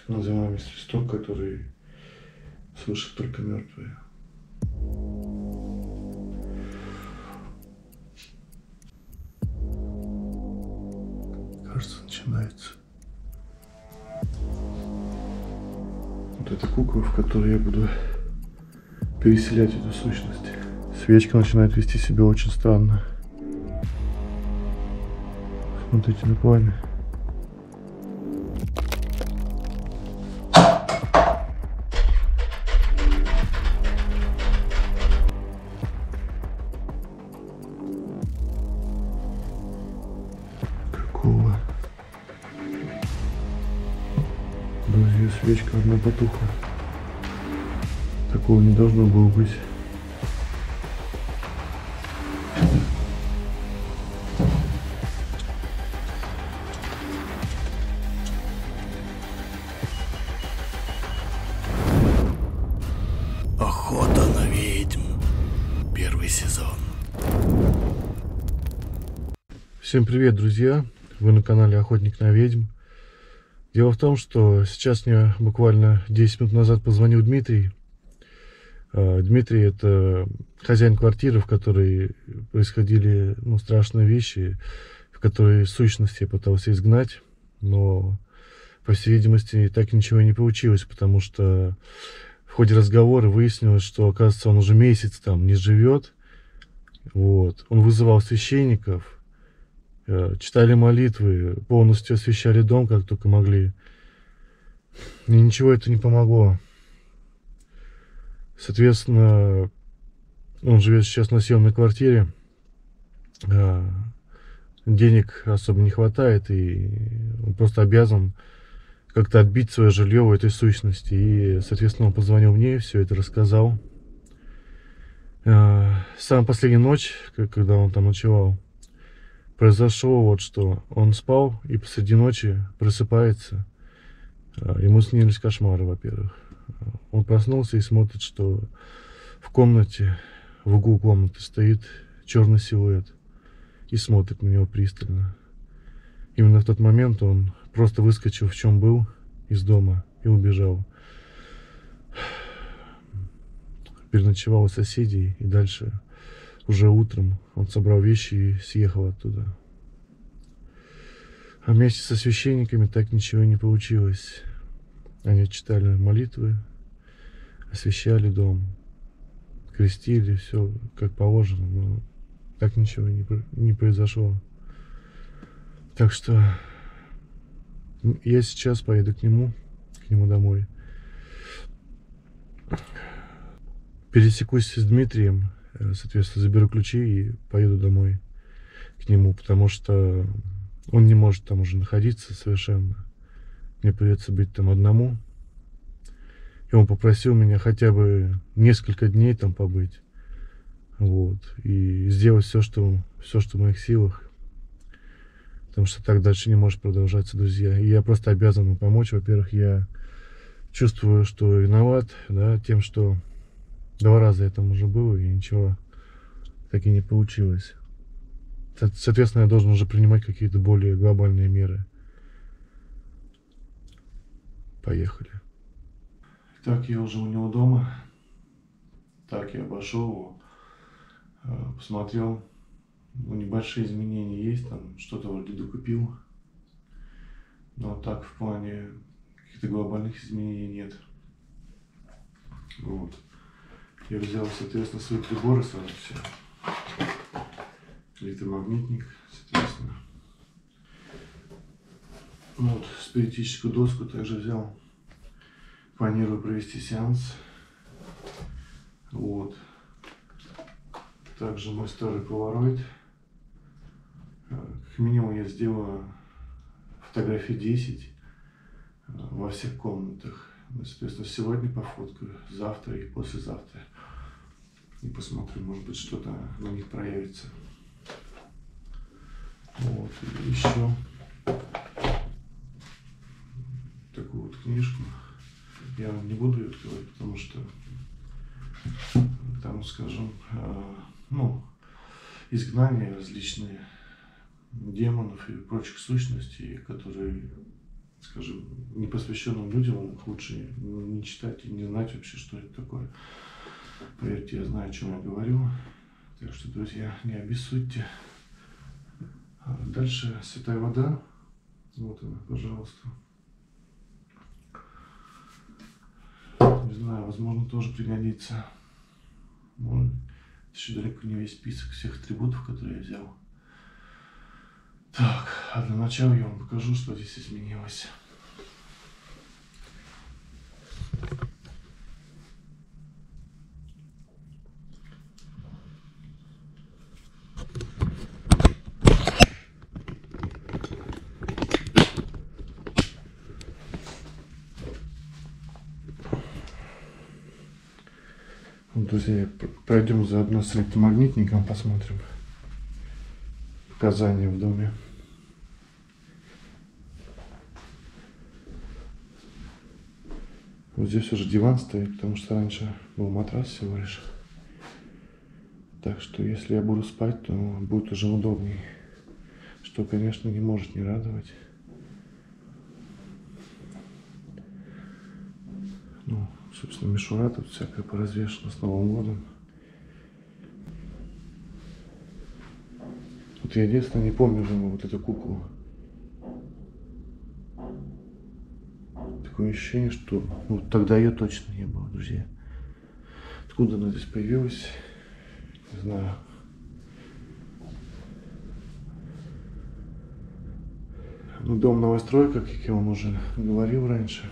называемый свисток, который слышат только мертвые. Кажется, начинается. Вот эта кукла, в которой я буду переселять эту сущность. Свечка начинает вести себя очень странно. Смотрите на пламя. Какого? Друзья, свечка одна потухла. Такого не должно было быть. Охота на ведьм. Первый сезон. Всем привет, друзья! Вы на канале Охотник на ведьм. Дело в том, что сейчас мне буквально 10 минут назад позвонил Дмитрий. Дмитрий — это хозяин квартиры, в которой происходили страшные вещи, в которой сущности я пытался изгнать, но, по всей видимости, так ничего не получилось, потому что в ходе разговора выяснилось, что, оказывается, он уже месяц там не живет. Вот. Он вызывал священников, читали молитвы, полностью освещали дом, как только могли. И ничего это не помогло. Соответственно, он живет сейчас на съемной квартире. Денег особо не хватает, и он просто обязан как-то отбить свое жилье у этой сущности. И, соответственно, он позвонил мне, все это рассказал. Самая последняя ночь, когда он там ночевал, произошло вот что. Он спал и посреди ночи просыпается. Ему снились кошмары, во-первых. Он проснулся и смотрит, что в комнате, в углу комнаты стоит черный силуэт и смотрит на него пристально. Именно в тот момент он просто выскочил, в чем был, из дома и убежал. Переночевал у соседей, и дальше уже утром он собрал вещи и съехал оттуда. А вместе со священниками так ничего и не получилось. Они читали молитвы, освещали дом, крестили, все как положено, но так ничего не произошло. Так что я сейчас поеду к нему домой. Пересекусь с Дмитрием, соответственно, заберу ключи и поеду домой к нему, потому что он не может там уже находиться совершенно. Мне придется быть там одному. И он попросил меня хотя бы несколько дней там побыть. Вот. И сделать все, что в моих силах. Потому что так дальше не может продолжаться, друзья. И я просто обязан ему помочь. Во-первых, я чувствую, что виноват, да, тем, что 2 раза я там уже был, и ничего так и не получилось. Соответственно, я должен уже принимать какие-то более глобальные меры. Поехали. Так, я уже у него дома. Так, я обошел его, посмотрел. Небольшие изменения есть, там что-то вроде докупил. Но так в плане каких-то глобальных изменений нет. Вот. Я взял, соответственно, свои приборы сразу все. Электромагнитник, соответственно. Вот, спиритическую доску также взял. Планирую провести сеанс. Вот. Также мой старый полароид. Как минимум я сделаю фотографий 10 во всех комнатах. Соответственно, сегодня пофоткаю, завтра и послезавтра. И посмотрю, может быть, что-то на них проявится. Вот. И еще такую вот книжку. Я не буду ее открывать, потому что там, скажем, изгнания различные демонов и прочих сущностей, которые скажем, непосвященным людям лучше не читать и не знать вообще, что это такое. Поверьте, я знаю, о чем я говорю. Так что, друзья, не обессудьте. Дальше святая вода. Вот она, пожалуйста. Не знаю, возможно, тоже пригодится. Может, еще далеко не весь список всех атрибутов, которые я взял. Так, а для начала я вам покажу, что здесь изменилось. Друзья, пройдем заодно с электромагнитником, посмотрим показания в доме. Вот здесь уже диван стоит, потому что раньше был матрас всего лишь. Так что если я буду спать, то будет уже удобнее. Что, конечно, не может не радовать. Ну, собственно, мишура тут всякая поразвешена с Новым годом. Вот я единственное не помню вот эту куклу. Такое ощущение, что ну, тогда ее точно не было, друзья. Откуда она здесь появилась, не знаю. Ну, дом новостройка, как я вам уже говорил раньше.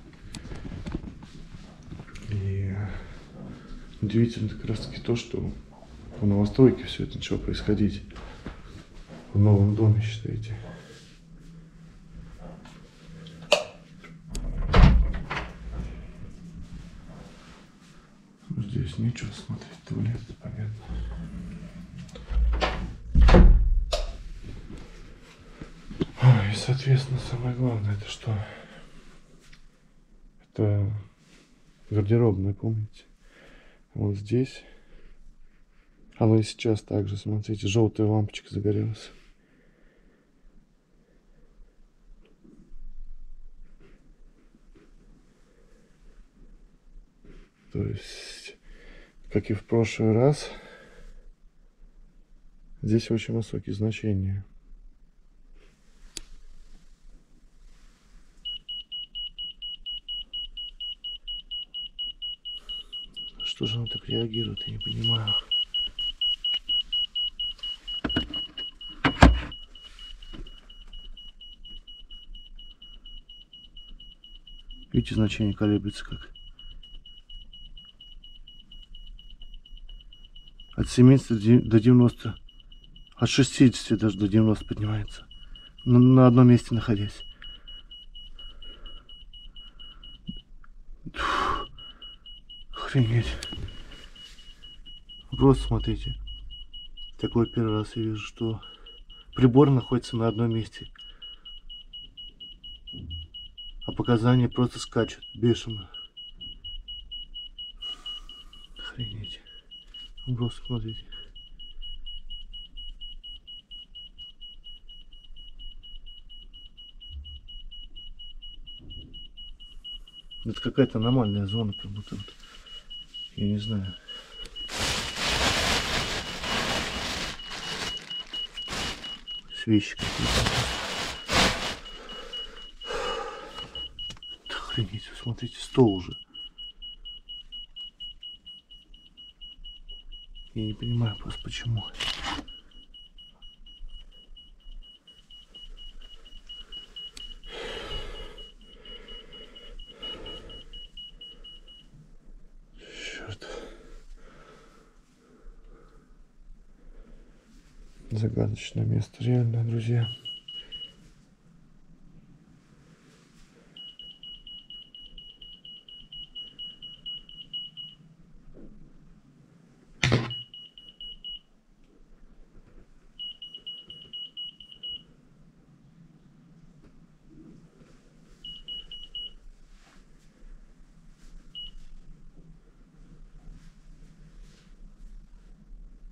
И удивительно как раз таки то, что в новостройке все это начало происходить. В новом доме, считайте. Здесь ничего смотреть, туалет, понятно. И, соответственно, самое главное, это что? Это гардеробная, помните? Вот здесь. Оно и сейчас также, смотрите, желтая лампочка загорелась. То есть, как и в прошлый раз, здесь очень высокие значения. Что же он так реагирует, я не понимаю. Видите, значение колеблется как. От 70 до 90, от 60 даже до 90 поднимается. На одном месте находясь. Охренеть. Просто смотрите. Такой первый раз я вижу, что прибор находится на одном месте. А показания просто скачут бешено. Охренеть. Просто смотрите. Это какая-то аномальная зона, как будто вот. Я не знаю. Свечи какие-то. Охренеть, вы смотрите, стол уже. Я не понимаю просто почему. Черт. Загадочное место, реально, друзья.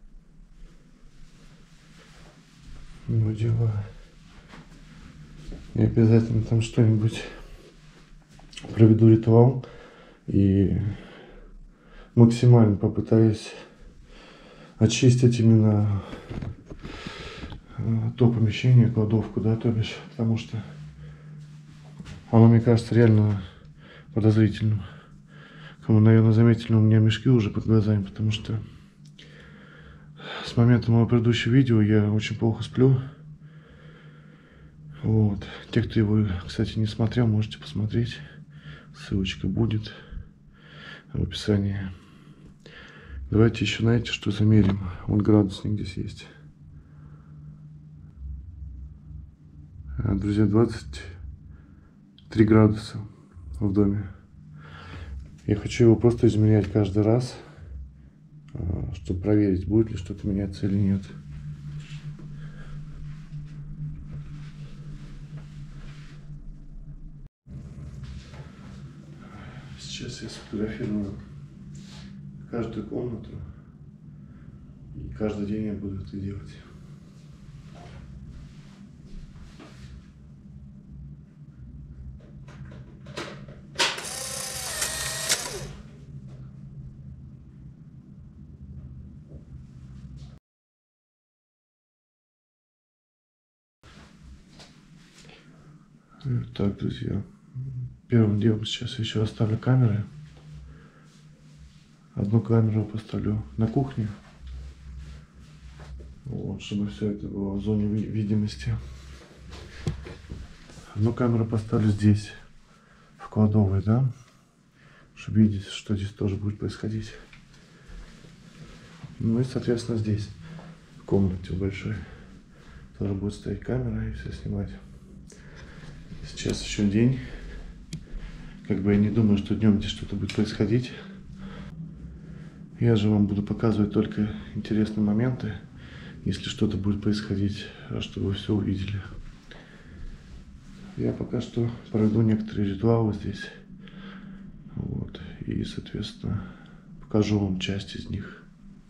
Ну дела. Я обязательно там что-нибудь проведу ритуал и максимально попытаюсь очистить именно то помещение, кладовку, да, то бишь, потому что оно, мне кажется, реально подозрительным. Кому, наверное, заметили, у меня мешки уже под глазами, потому что с момента моего предыдущего видео я очень плохо сплю. Вот. Те, кто его, кстати, не смотрел, можете посмотреть. Ссылочка будет в описании. Давайте еще, знаете, что замерим. Вот градусник здесь есть. Друзья, 23 градуса в доме. Я хочу его просто измерять каждый раз, чтобы проверить, будет ли что-то меняться или нет. Сейчас я сфотографирую каждую комнату, и каждый день я буду это делать. Так, друзья, первым делом сейчас еще оставлю камеры. Одну камеру поставлю на кухне, вот, чтобы все это было в зоне видимости. Одну камеру поставлю здесь, в кладовой, да, чтобы видеть, что здесь тоже будет происходить. Ну и, соответственно, здесь, в комнате большой, тоже будет стоять камера и все снимать. Сейчас еще день. Как бы я не думаю, что днем здесь что-то будет происходить. Я же вам буду показывать только интересные моменты, если что-то будет происходить, чтобы вы все увидели. Я пока что проведу некоторые ритуалы здесь. Вот. И, соответственно, покажу вам часть из них.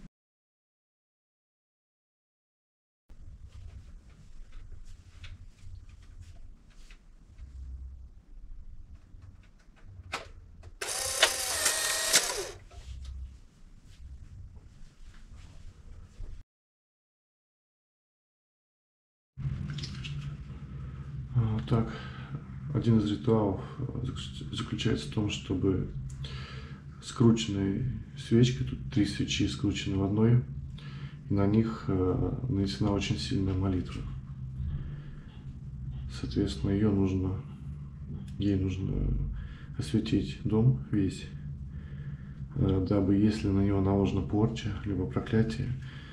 Так, один из ритуалов заключается в том, чтобы скрученной свечкой, тут 3 свечи скручены в одной, и на них нанесена очень сильная молитва. Соответственно, ей нужно осветить дом весь, дабы, если на него наложена порча, либо проклятие,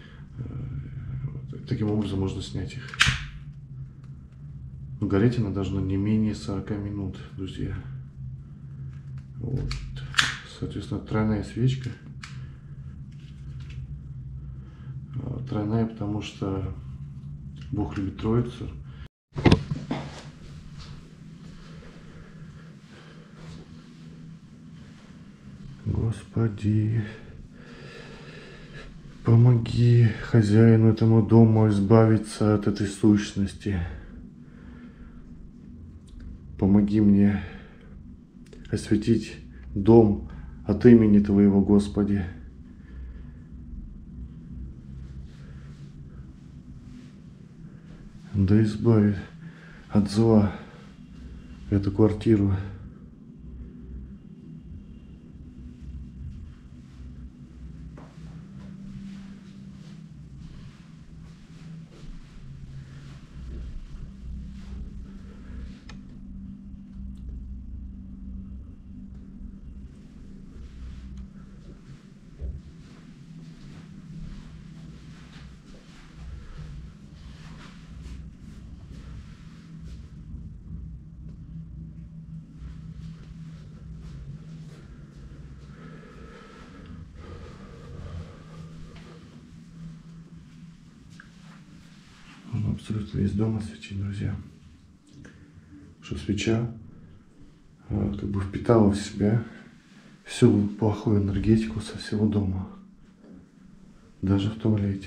таким образом можно снять их. Но гореть она должна не менее 40 минут, друзья. Вот. Соответственно, тройная свечка. Тройная, потому что Бог любит Троицу. Господи, помоги хозяину этому дому избавиться от этой сущности. Помоги мне осветить дом от имени Твоего, Господи. Да избави от зла эту квартиру. Нужно абсолютно весь дом осветить, друзья. Чтобы свеча как бы впитала в себя всю плохую энергетику со всего дома. Даже в туалете.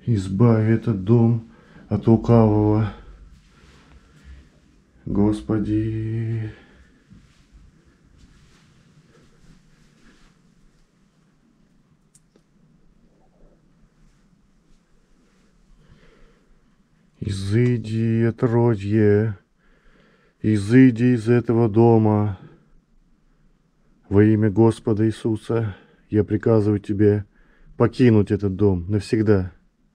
Избави этот дом от лукавого. Господи. Изыди, отродье, изыди из этого дома. Во имя Господа Иисуса я приказываю тебе покинуть этот дом навсегда.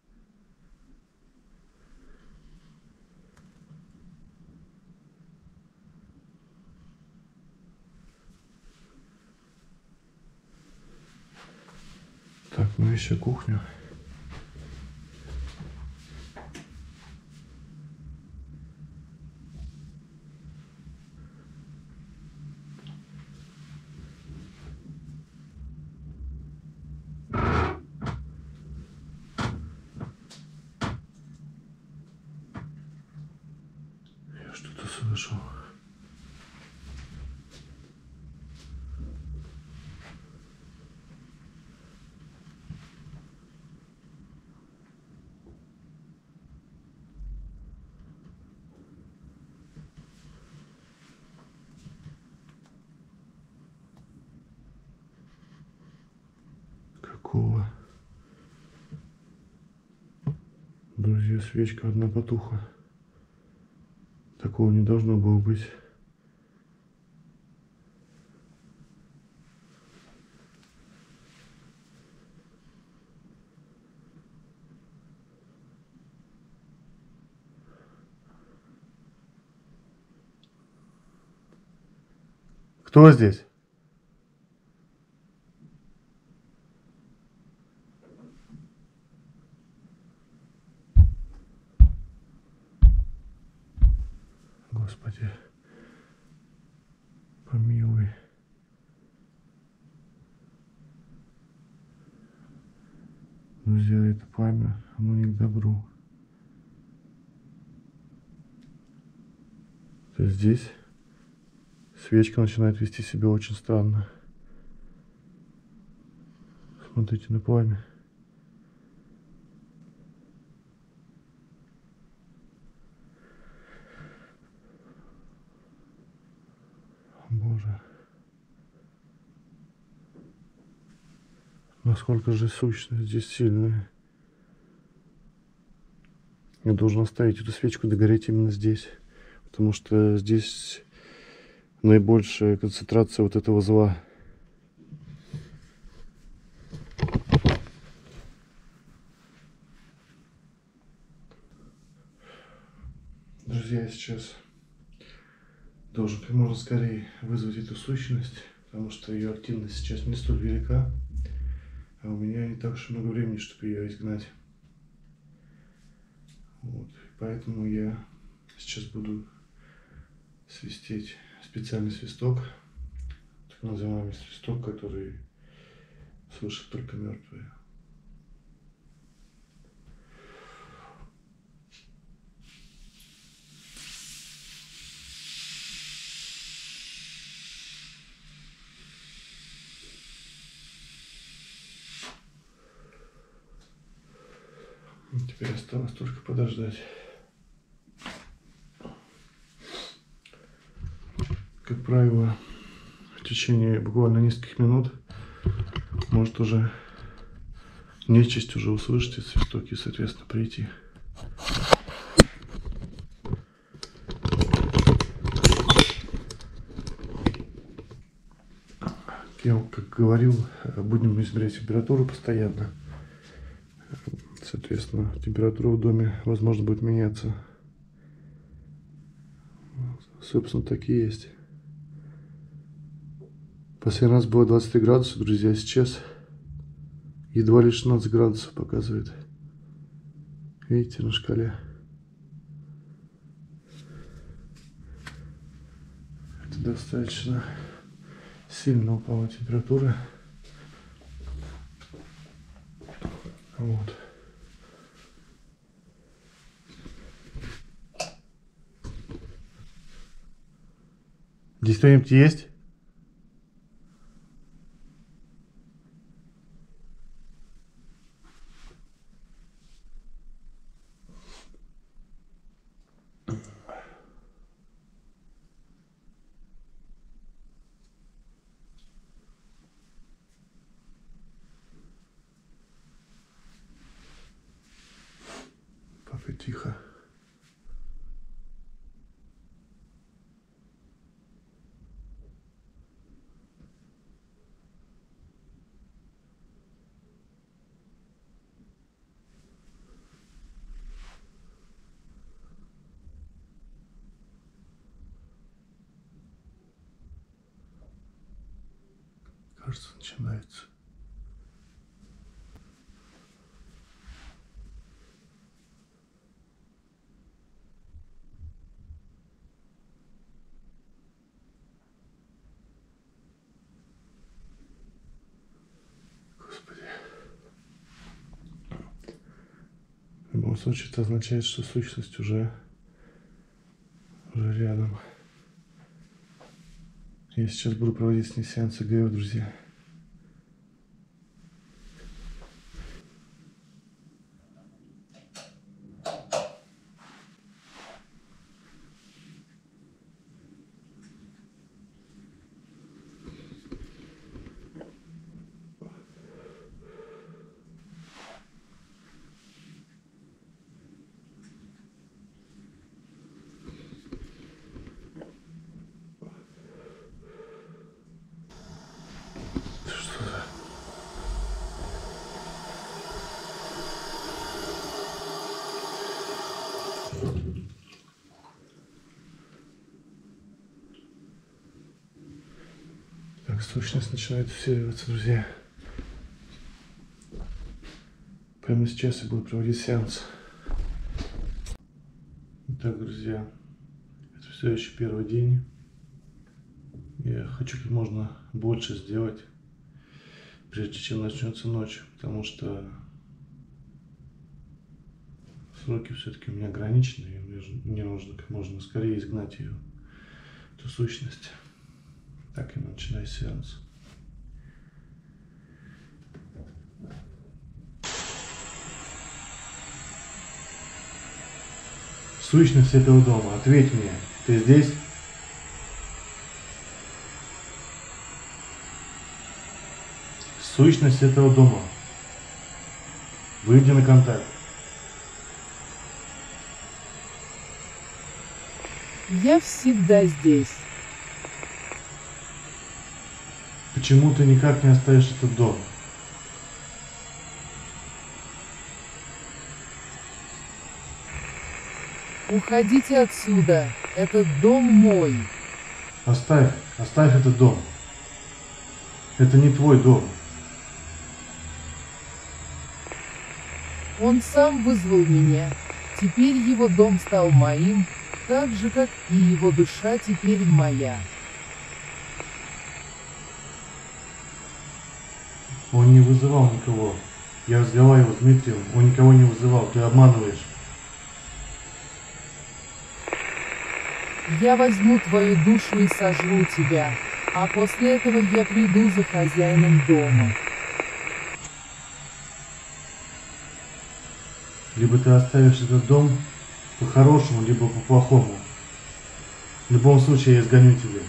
Так, ну еще кухню. Я что-то слышал. Какого? Друзья, свечка одна потухла. Такого не должно было быть. Кто здесь? Господи, помилуй. Друзья, это пламя, оно не к добру. То есть здесь свечка начинает вести себя очень странно. Смотрите на пламя. Боже. Насколько же сущность здесь сильная. Я должен оставить эту свечку догореть именно здесь. Потому что здесь наибольшая концентрация вот этого зла. Друзья, я сейчас должен как можно скорее вызвать эту сущность, потому что ее активность сейчас не столь велика, а у меня не так уж много времени, чтобы ее изгнать. Вот. Поэтому я сейчас буду свистеть специальный свисток, так называемый свисток, который слышат только мертвые. Теперь осталось только подождать. Как правило, в течение буквально нескольких минут может уже нечисть уже услышать эти свистоки и, соответственно, прийти. Я, как говорил, будем измерять температуру постоянно. Соответственно, температура в доме, возможно, будет меняться. Собственно, так и есть. Последний раз было 23 градуса, друзья, сейчас едва ли 16 градусов показывает. Видите, на шкале. Это достаточно сильно упала температура. Вот. Здесь кто-нибудь есть? тихо. Кажется, начинается. Господи. В любом случае, это означает, что сущность уже рядом. Я сейчас буду проводить с ней сеансы ГФ, друзья. Так, сущность начинает усиливаться, друзья. Прямо сейчас я буду проводить сеанс. Итак, друзья, это все еще первый день. Я хочу как можно больше сделать, прежде чем начнется ночь, потому что сроки все-таки у меня ограничены, и мне нужно как можно скорее изгнать ее, эту сущность. Так, я начинаю сеанс. Сущность этого дома, ответь мне, ты здесь? Сущность этого дома, выйди на контакт. Я всегда здесь. Почему ты никак не оставишь этот дом? Уходите отсюда. Этот дом мой. Оставь этот дом. Это не твой дом. Он сам вызвал меня. Теперь его дом стал моим, так же, как и его душа теперь моя. Он не вызывал никого. Я разговаривал с Дмитрием, он никого не вызывал. Ты обманываешь. Я возьму твою душу и сожру тебя, а после этого я приду за хозяином дома. Либо ты оставишь этот дом по-хорошему, либо по-плохому. В любом случае я изгоню тебя.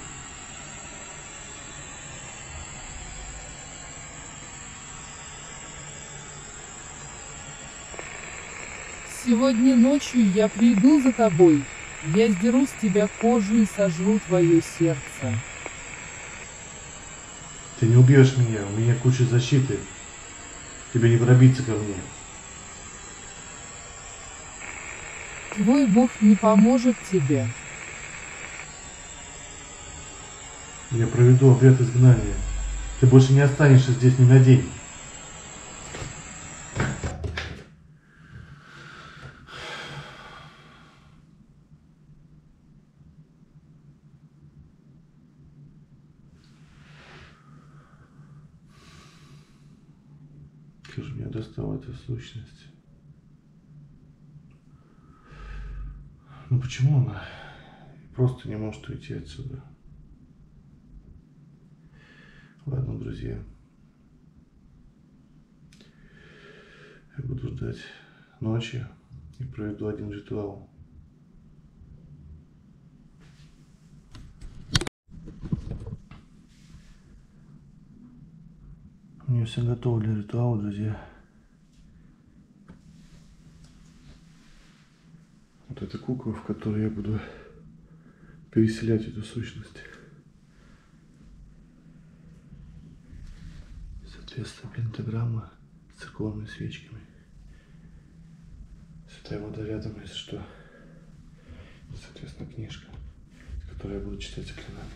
Сегодня ночью я приду за тобой. Я сдеру с тебя кожу и сожру твое сердце. Ты не убьешь меня, у меня куча защиты. Тебе не пробиться ко мне. Твой Бог не поможет тебе. Я проведу обряд изгнания. Ты больше не останешься здесь ни на день. Как же меня достала эта сущность. Ну почему она просто не может уйти отсюда? Ладно, друзья. Я буду ждать ночи и проведу один ритуал. У меня все готово для ритуала, друзья. Вот эта кукла, в которой я буду переселять эту сущность. Соответственно, пентаграмма с церковными свечками. Святая вода рядом, если что. Соответственно, книжка, в которой я буду читать заклинания.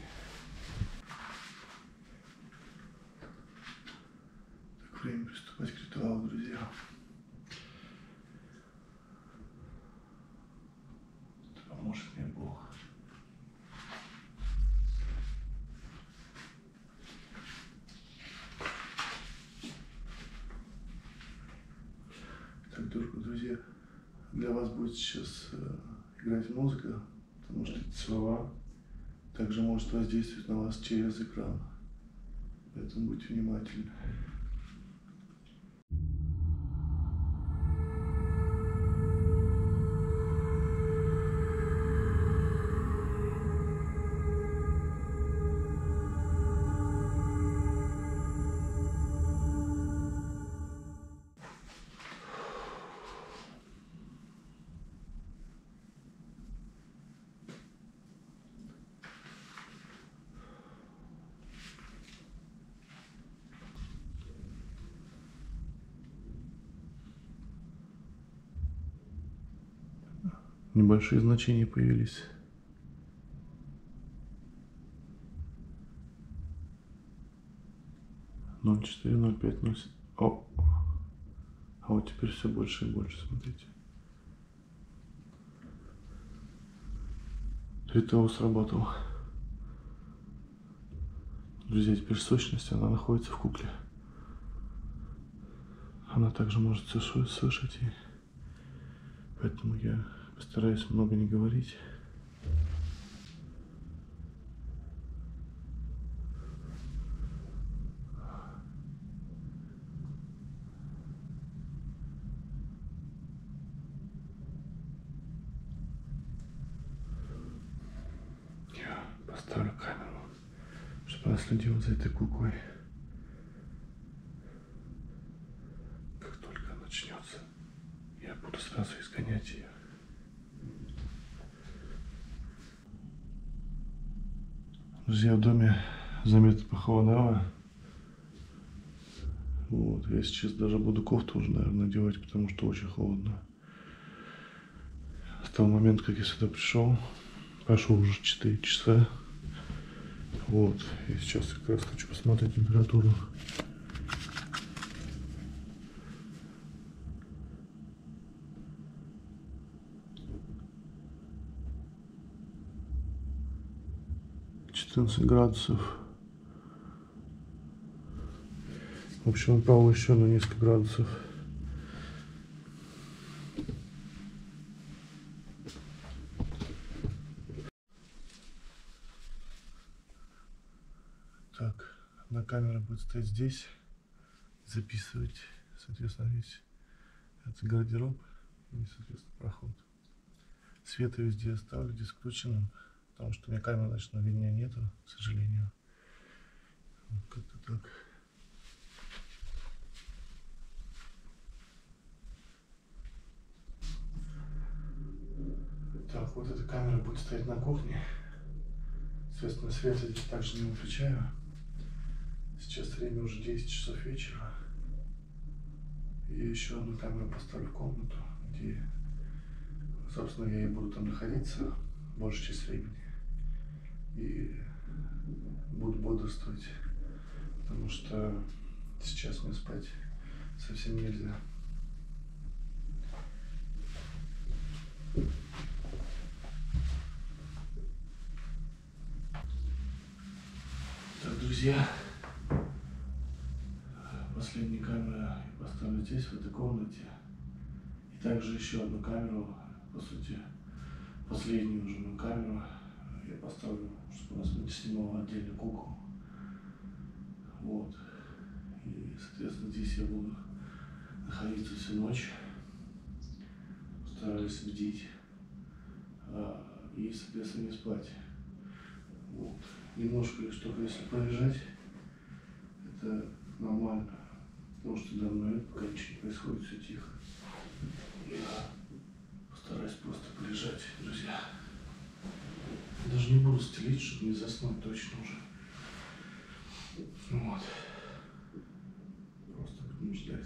Так, время приступать к ритуалу, друзья. Да поможет мне Бог. Так, друзья, для вас будет сейчас играть музыка, потому что эти слова также может воздействовать на вас через экран. Поэтому будьте внимательны. Небольшие значения появились. Ноль 4, 0, 5, 0. О! А вот теперь все больше и больше, смотрите. Ритуал сработал. Друзья, теперь сущность, она находится в кукле. Она также может слышать, и поэтому я постараюсь много не говорить. Я поставлю камеру, чтобы она следила за этой куклой. Как только начнется, я буду сразу изгонять ее. Друзья, в доме заметно похолодало. Вот, я сейчас даже буду кофту уже, наверное, надевать, потому что очень холодно. С того момента, как я сюда пришел, прошло уже 4 часа. Вот, и сейчас я как раз хочу посмотреть температуру. градусов. В общем, упало еще на несколько градусов. Так, одна камера будет стоять здесь, записывать, соответственно, весь этот гардероб и, соответственно, проход. Свет я везде оставлю здесь включенным, потому что у меня камеры ночного видения нету, к сожалению. Как-то так. Так, вот эта камера будет стоять на кухне. Соответственно, свет я здесь также не выключаю. Сейчас время уже 10 часов вечера. И еще одну камеру поставлю в комнату, где, собственно, я и буду там находиться большую часть времени. И буду бодрствовать, потому что сейчас мне спать совсем нельзя. Так, друзья, последнюю камеру я поставлю здесь, в этой комнате. И также еще одну камеру, по сути, последнюю уже мою камеру я поставлю, чтобы у нас не снимала отдельно куклу. Вот. И, соответственно, здесь я буду находиться всю ночь. Стараюсь бдить. И, соответственно, не спать. Вот. Немножко, чтобы если полежать, это нормально. Потому что давно нет, пока ничего не происходит, все тихо. Я постараюсь просто полежать. постелить, чтобы не заснуть точно уже. Вот. Просто будем ждать.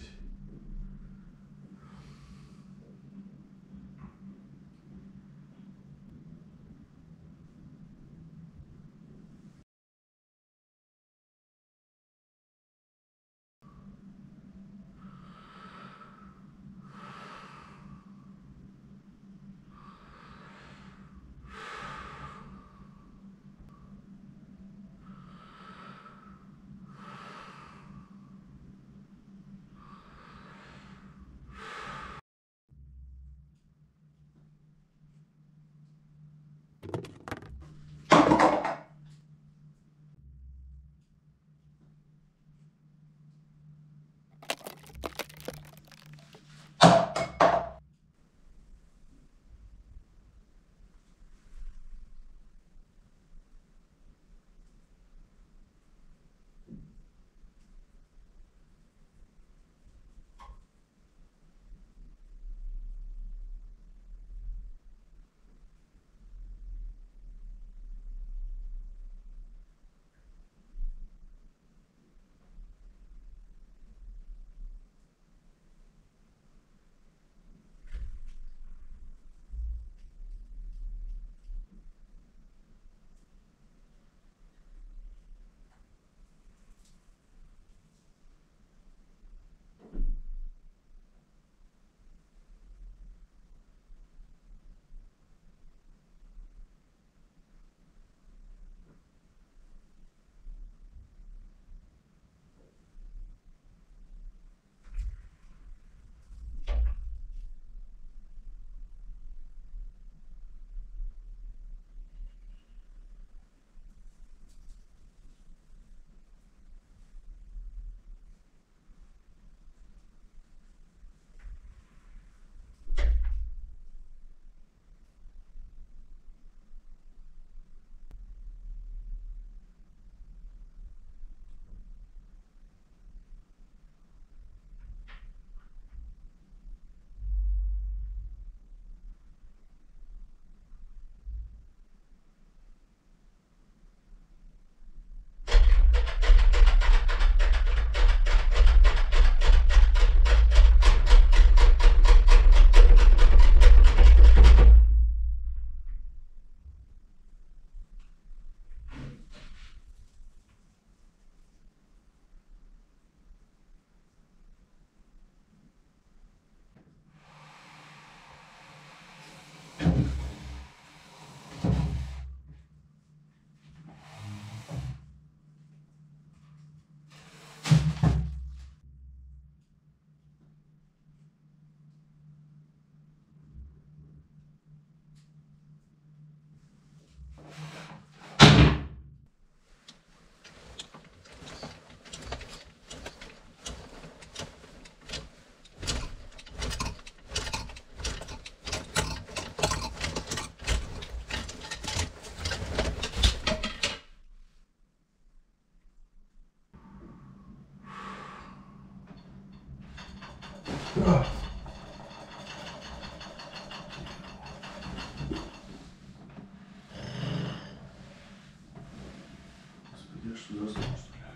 Господи, я что, заснул, что ли?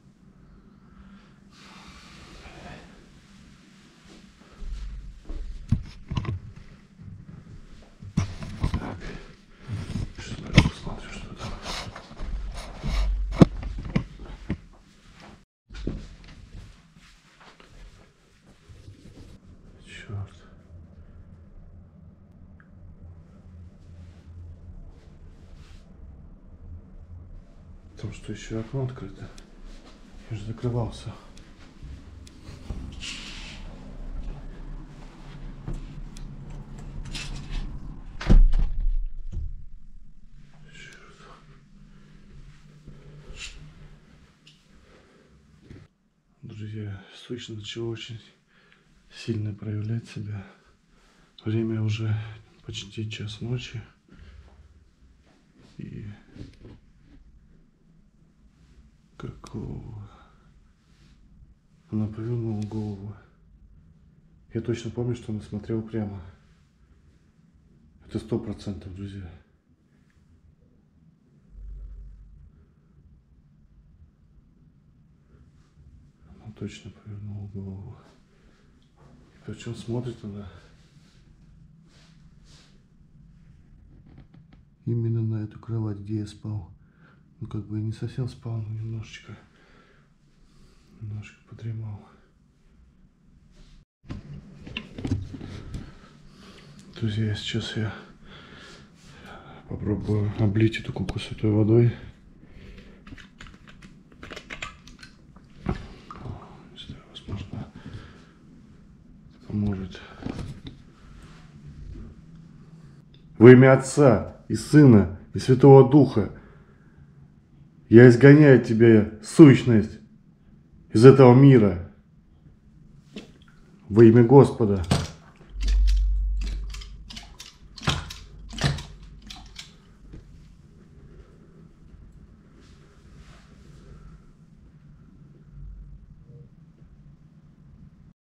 Так, сейчас пойду посмотрю, что там. Черт. Потому что еще окно открыто. Я же закрывался. Черт. Друзья, сущность начала очень сильно проявлять себя. Время уже почти час ночи. И какого? Она повернула голову. Я точно помню, что она смотрела прямо. Это 100%, друзья. точно повернула голову. Причем смотрит она именно на эту кровать, где я спал. Ну, как бы я не совсем спал, но немножечко подремал. Друзья, сейчас я попробую облить эту куклу святой водой. Не знаю, возможно, поможет. Во имя Отца и Сына и Святого Духа я изгоняю от тебя сущность из этого мира. Во имя Господа.